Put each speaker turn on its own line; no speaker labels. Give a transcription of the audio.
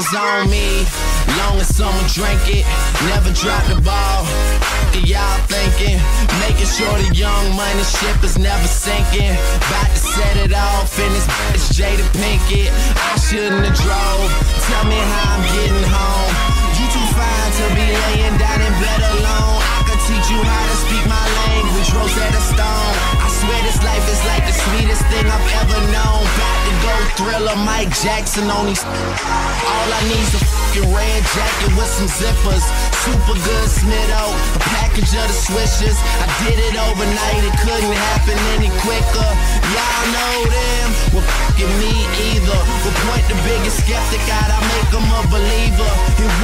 is on me. Long as someone drink it, never drop the ball. Y'all thinking, making sure the young money ship is never sinking. About to set it off in this bitch Jada Pinkett. I shouldn't have drove. Tell me how I'm getting home. You too fine to be laying down in bed alone. I could teach you how to speak my language, Rosetta Stone. I swear this life is like the sweetest thing I've ever known. About to go Thriller, Mike Jackson on these. All I need's a fucking red jacket with some zippers. Super good Smitto, a package of the swishers. I did it overnight, it couldn't happen any quicker. Y'all know them, well fucking me either. But point the biggest skeptic out, I make them a believer. And